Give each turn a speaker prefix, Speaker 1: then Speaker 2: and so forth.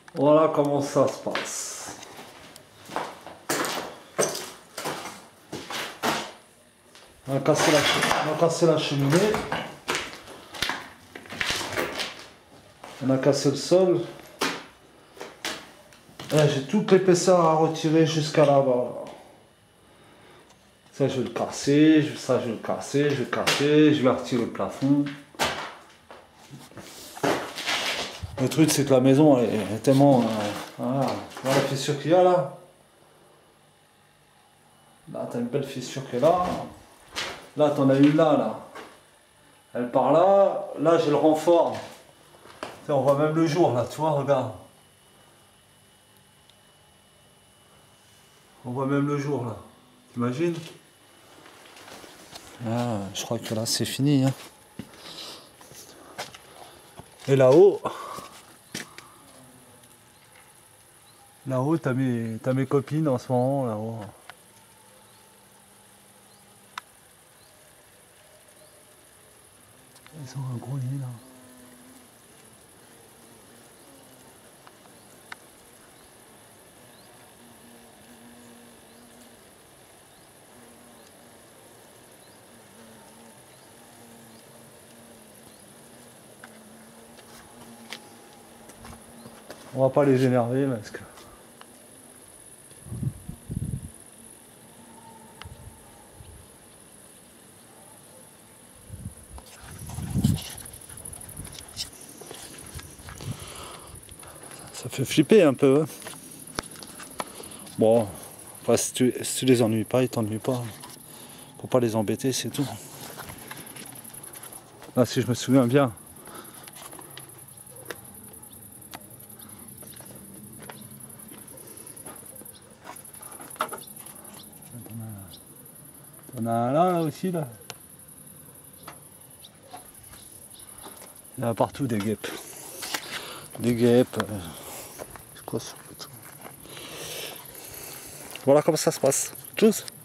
Speaker 1: Voilà comment ça se passe. On a cassé la cheminée. On a cassé le sol. J'ai toute l'épaisseur à retirer jusqu'à là-bas. Ça, je vais le casser. Ça, je vais le casser. Je vais le casser. Je vais retirer le plafond. Le truc, c'est que la maison elle est tellement... voilà. Tu vois la fissure qu'il y a là? Là, t'as une belle fissure qui est là. Là, t'en as une là. Elle part là. Là, j'ai le renfort. Tiens, on voit même le jour là, tu vois, regarde. On voit même le jour là. T'imagines? Ah, je crois que là, c'est fini. Hein. Et là-haut... Là-haut, t'as mes copines en ce moment, là-haut. Ils ont un gros lit, là. On va pas les énerver, parce que... Ça fait flipper un peu. Hein. Bon, enfin, si tu les ennuies pas, ils t'ennuient pas. Faut pas les embêter, c'est tout. Là, si je me souviens bien. On a un là aussi, là. Il y en a partout des guêpes. Des guêpes. C'est quoi ça? Voilà comment ça se passe. Tchuss.